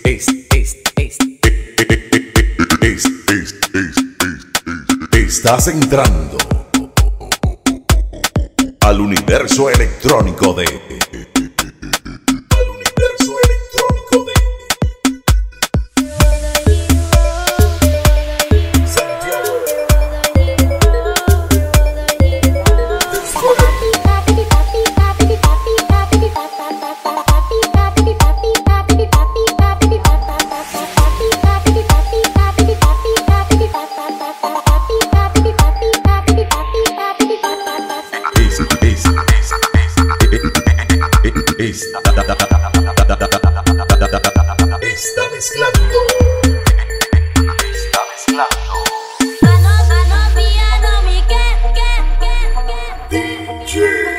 Estás entrando al universo electrónico de Santiago. Está mezclando. DJ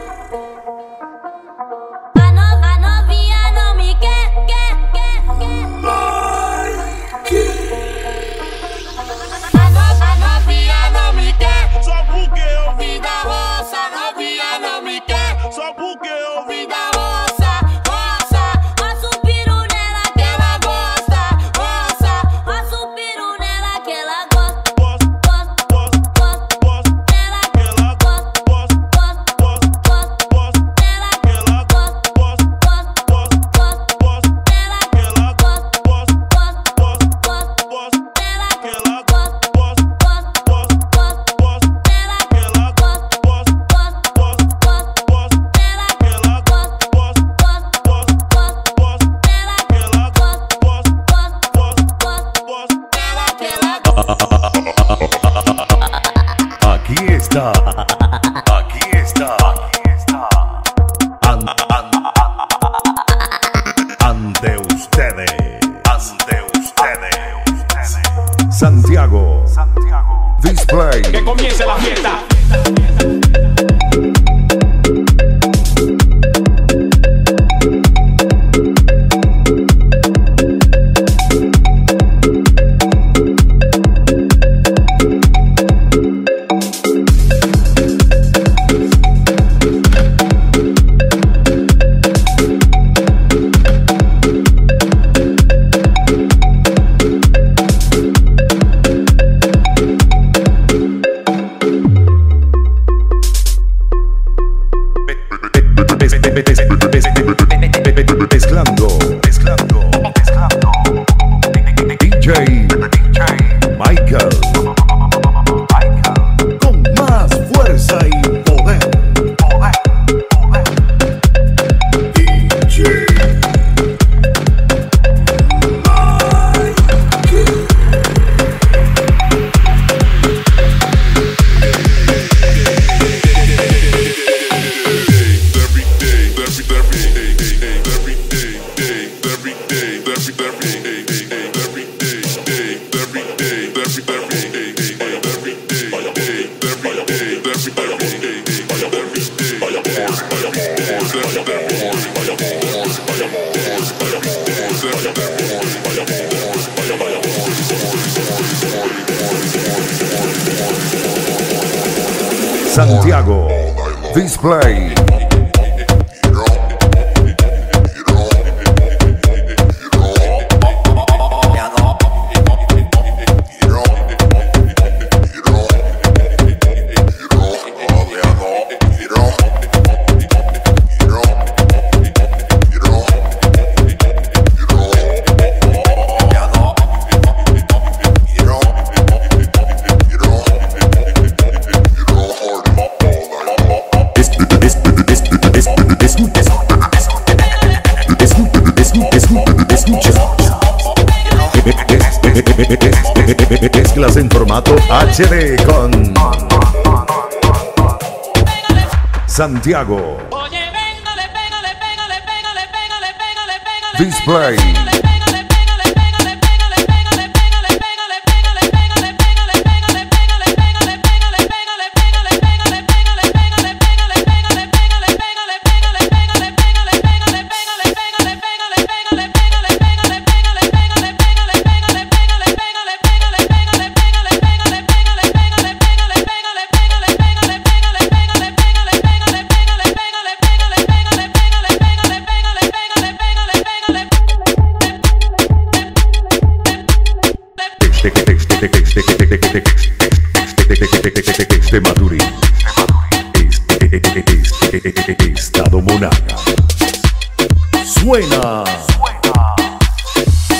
Aquí está. Ante ustedes. Santiago. Display. Que comience la fiesta. Mezclando. DJ Michael. Con más fuerza y poder. DJ Santiago. Display. Mezclas en formato HD con Santiago. Display.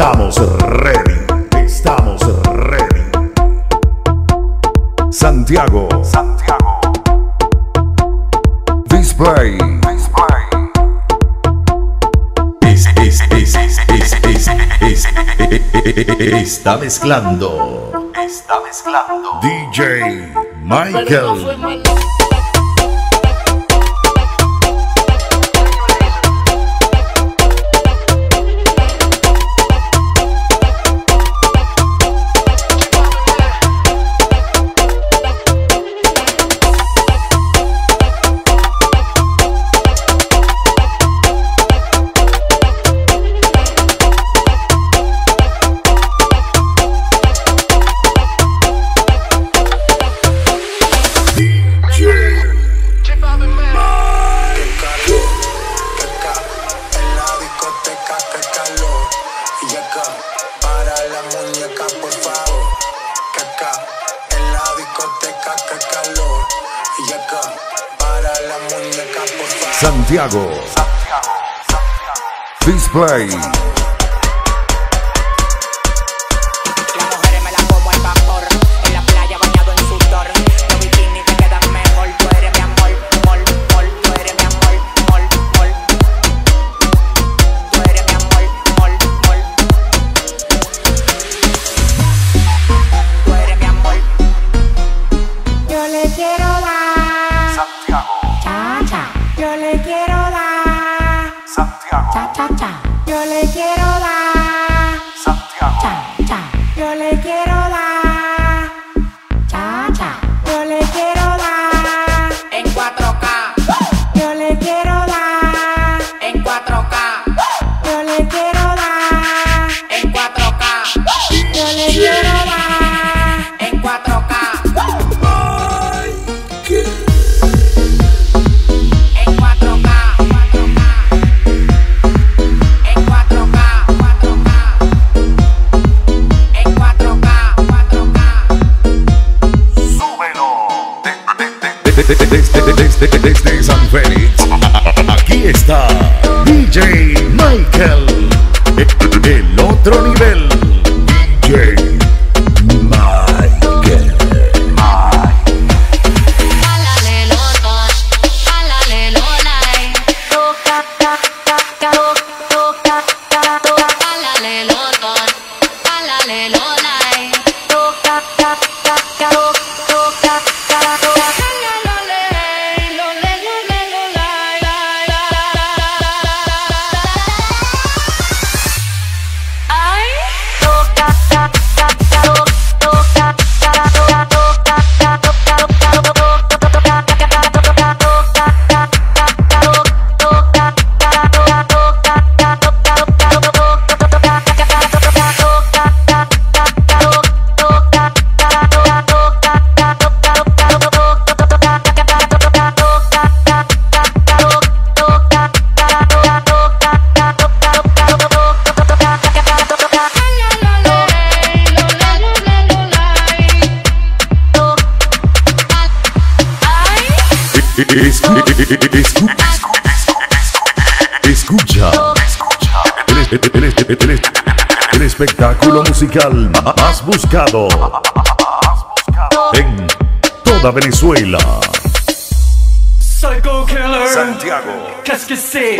Estamos ready. Estamos ready. Santiago. Display. Está mezclando. DJ Michael. Santiago. Display. Las mujeres me las como al vapor, en la playa bañado en sudor. Los bikinis te quedan mejor. Tú eres mi amor, mol, mol. Tú eres mi amor, mol, mol. Tú eres mi amor, mol, mol. Tú eres mi amor. Yo le quiero dar Santiago. cha cha. Yo le quiero dar Santiago. cha cha cha. Yo le quiero dar Santiago. cha cha. Yo le quiero dar cha cha. Yo le quiero dar En 4K, yo le quiero dar en 4K, yo le quiero dar en 4K, yo le quiero dar en 4K. En 4K, en 4K, en 4K, 4K. Súbelo. Desde San Félix. Aquí está DJ Michael. El otro nivel. DJ Michael. Escucha el espectáculo musical más buscado en toda Venezuela. Psycho Killer. Santiago. Qu'est-ce que c'est?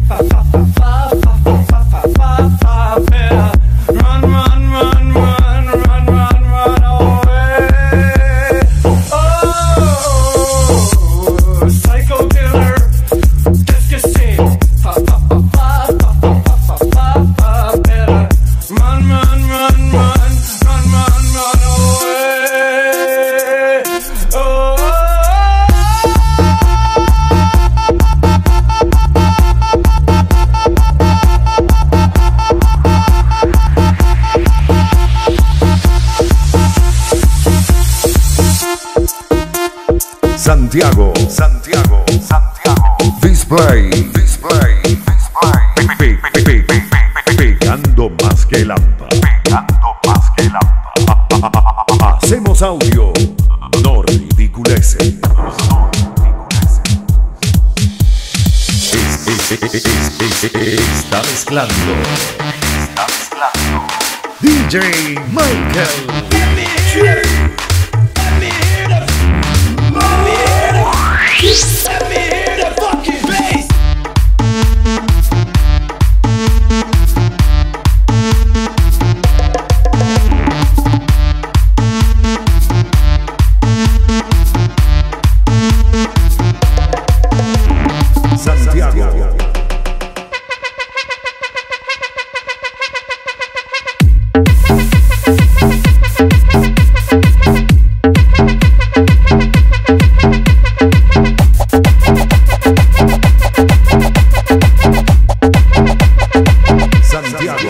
Better run, run, run, run, run, run, run away. Oh, Psycho Killer. Qu'est-ce que c'est? Better run, run, run, run, run, run, run away. Oh. Santiago. Display. Pegando más que lampa. Hacemos audio, no ridiculeces. Está mezclando. DJ Michael. Santiago. Santiago.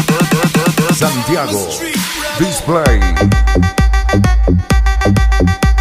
Santiago Display.